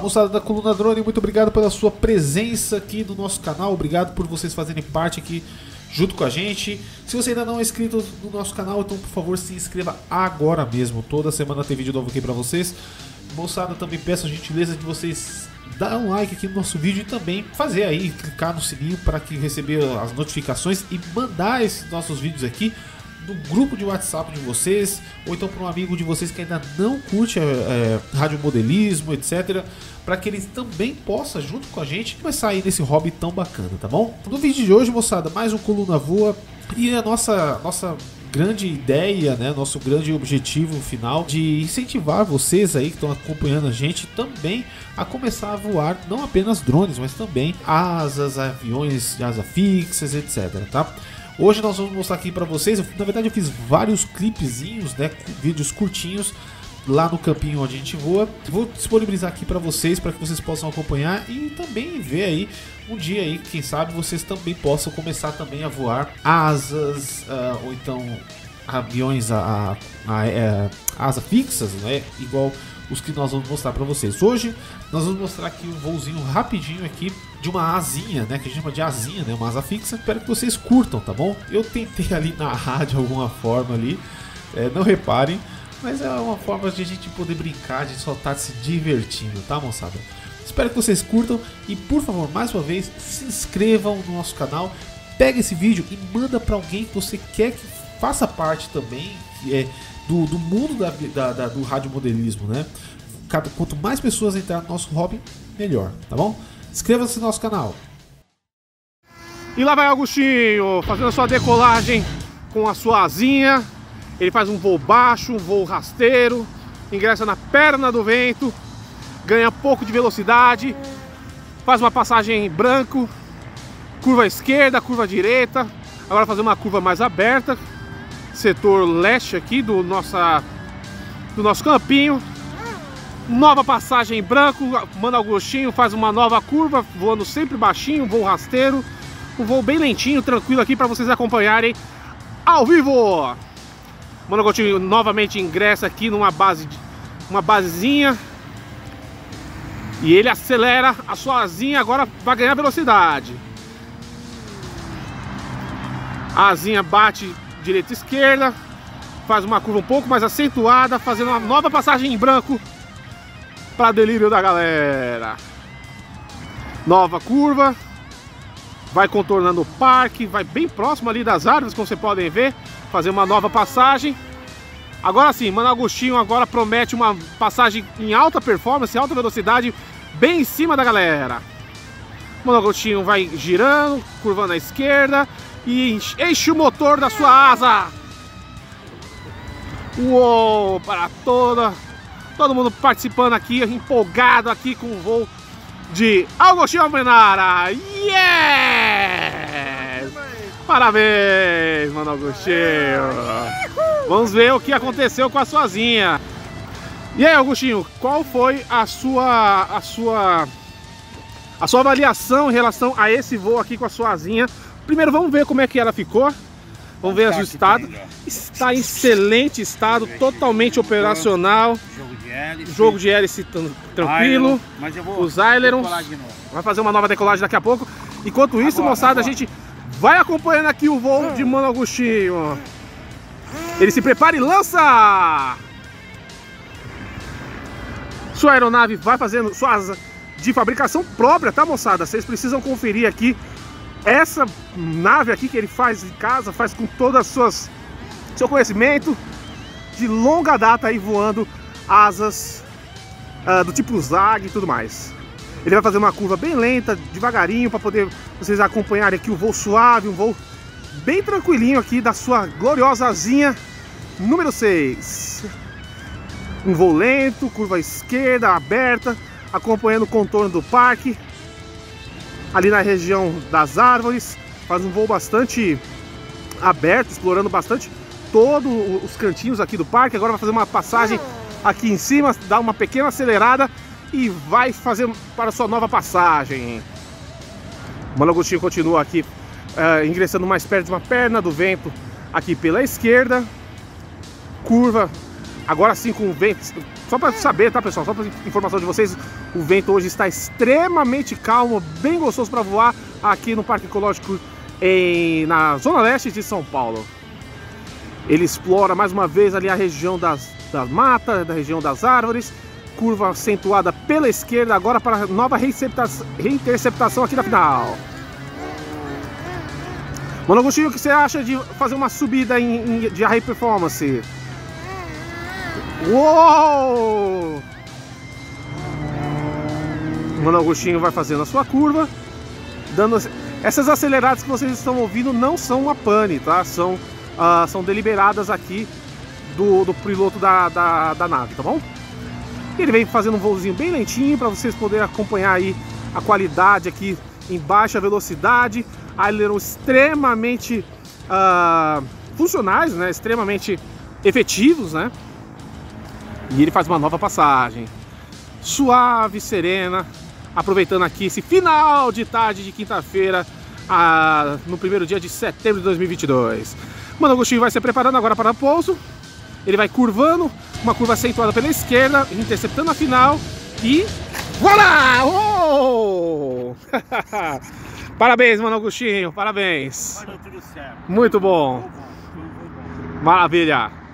moçada da Coluna Drone, muito obrigado pela sua presença aqui no nosso canal. Obrigado por vocês fazerem parte aqui junto com a gente. Se você ainda não é inscrito no nosso canal, então por favor se inscreva agora mesmo. Toda semana tem vídeo novo aqui pra vocês. Moçada, também peço a gentileza de vocês dar um like aqui no nosso vídeo e também fazer aí, clicar no sininho para que receber as notificações e mandar esses nossos vídeos aqui no grupo de WhatsApp de vocês, ou então para um amigo de vocês que ainda não curte radiomodelismo, etc, para que ele também possa, junto com a gente, começar aí nesse hobby tão bacana, tá bom? No vídeo de hoje, moçada, mais um Coluna Voa e a nossa grande ideia, né, nosso grande objetivo final de incentivar vocês aí que estão acompanhando a gente também a começar a voar não apenas drones, mas também asas, aviões de asa fixas, etc, tá? Hoje nós vamos mostrar aqui pra vocês, na verdade eu fiz vários clipezinhos, né, vídeos curtinhos lá no campinho onde a gente voa. Vou disponibilizar aqui pra vocês, para que vocês possam acompanhar e também ver aí um dia aí, quem sabe vocês também possam começar também a voar asas, ou então aviões asa fixas, né, igual os que nós vamos mostrar pra vocês. Hoje nós vamos mostrar aqui um voozinho rapidinho aqui de uma asinha, né, que a gente chama de asinha, né, uma asa fixa. Espero que vocês curtam, tá bom? Eu tentei ali narrar de alguma forma ali, não reparem, mas é uma forma de a gente poder brincar, de só estar se divertindo, tá, moçada? Espero que vocês curtam e, por favor, mais uma vez, se inscrevam no nosso canal, pega esse vídeo e manda pra alguém que você quer que faça parte também, que é do mundo do radiomodelismo, né? Quanto mais pessoas entrar no nosso hobby, melhor, tá bom? Inscreva-se no nosso canal. E lá vai Augustinho, fazendo a sua decolagem com a sua asinha. Ele faz um voo baixo, um voo rasteiro, ingressa na perna do vento, ganha pouco de velocidade, faz uma passagem em branco, curva esquerda, curva direita. Agora fazer uma curva mais aberta, setor leste aqui do nosso campinho. Nova passagem em branco, manda Augustinho, faz uma nova curva, voando sempre baixinho, voo rasteiro. Um voo bem lentinho, tranquilo aqui para vocês acompanharem ao vivo. Mano Augustinho novamente ingressa aqui numa basezinha. E ele acelera a sua asinha, agora vai ganhar velocidade. A asinha bate direita e esquerda, faz uma curva um pouco mais acentuada, fazendo uma nova passagem em branco para delírio da galera. Nova curva, vai contornando o parque, vai bem próximo ali das árvores, como vocês podem ver, fazer uma nova passagem. Agora sim, Mano Augustinho agora promete uma passagem em alta performance, alta velocidade, bem em cima da galera. Mano Augustinho vai girando, curvando à esquerda e enche o motor da sua asa. Uou, para todo mundo participando aqui, empolgado aqui com o voo de Augustinho Almenara. Yes! Parabéns, Mano Augustinho. Vamos ver o que aconteceu com a sua asinha. E aí, Augustinho, qual foi a sua avaliação em relação a esse voo aqui com a sua asinha? Primeiro vamos ver como é que ela ficou. Vamos ver o estado. Está em excelente estado, totalmente operacional. Jogo de hélice tranquilo. Os ailerons. Vai fazer uma nova decolagem daqui a pouco. Enquanto isso, moçada, a gente vai acompanhando aqui o voo de Mano Augustinho. Ele se prepara e lança! Sua aeronave vai fazendo sua asa de fabricação própria, tá, moçada? Vocês precisam conferir aqui essa nave aqui que ele faz em casa, faz com todo seu conhecimento de longa data aí voando asas do tipo Zag e tudo mais. Ele vai fazer uma curva bem lenta, devagarinho, para poder vocês acompanharem aqui o voo suave, um voo bem tranquilinho aqui da sua gloriosa asinha número 6. Um voo lento, curva esquerda, aberta, acompanhando o contorno do parque. Ali na região das árvores, faz um voo bastante aberto, explorando bastante todos os cantinhos aqui do parque. Agora vai fazer uma passagem aqui em cima, dá uma pequena acelerada e vai fazer para a sua nova passagem. O Mano Augustinho continua aqui, ingressando mais perto de uma perna do vento aqui pela esquerda. Curva Agora sim com o vento, só para saber, tá pessoal, só para informação de vocês, o vento hoje está extremamente calmo, bem gostoso para voar aqui no Parque Ecológico na Zona Leste de São Paulo. Ele explora mais uma vez ali a região da mata, da região das árvores, curva acentuada pela esquerda, agora para a nova reinterceptação aqui na final. Mano Agostinho, o que você acha de fazer uma subida de high performance? Uou! Mano Agostinho vai fazendo a sua curva, dando essas aceleradas que vocês estão ouvindo não são uma pane, tá? São deliberadas aqui do piloto da nave, tá bom? Ele vem fazendo um voozinho bem lentinho para vocês poderem acompanhar aí a qualidade aqui em baixa velocidade, aileron extremamente funcionais, né? Extremamente efetivos, né? E ele faz uma nova passagem suave, serena, aproveitando aqui esse final de tarde de quinta-feira, no primeiro dia de setembro de 2022. Mano Agostinho vai se preparando agora para o pouso. Ele vai curvando, uma curva acentuada pela esquerda, interceptando a final e... Voilà! Oh! Parabéns, Mano Agostinho, parabéns. Muito bom. Maravilha.